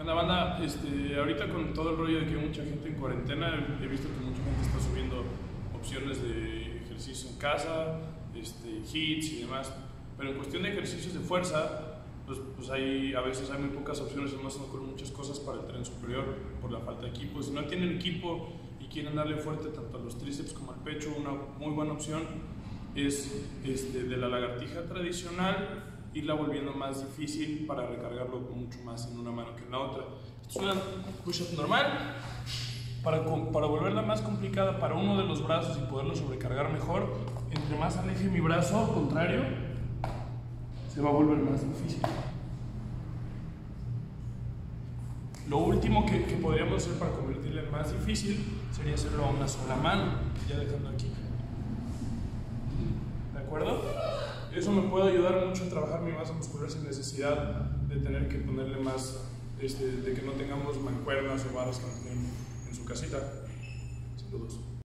¿Qué onda, banda? Ahorita con todo el rollo de que hay mucha gente en cuarentena, he visto que mucha gente está subiendo opciones de ejercicio en casa, hits y demás. Pero en cuestión de ejercicios de fuerza, pues a veces hay muy pocas opciones, además no con muchas cosas para el tren superior por la falta de equipo. Si no tienen equipo y quieren darle fuerte tanto a los tríceps como al pecho, una muy buena opción es de la lagartija tradicional, irla volviendo más difícil para recargarlo mucho más en una mano que en la otra. Esto es una push-up normal. Para volverla más complicada para uno de los brazos y poderlo sobrecargar mejor, entre más aleje mi brazo contrario, se va a volver más difícil. Lo último que podríamos hacer para convertirla en más difícil sería hacerlo a una sola mano, ya dejando aquí. ¿De acuerdo? Eso me puede ayudar mucho a trabajar mi masa muscular sin necesidad de tener que ponerle más, de que no tengamos mancuernas o barras en su casita. Saludos.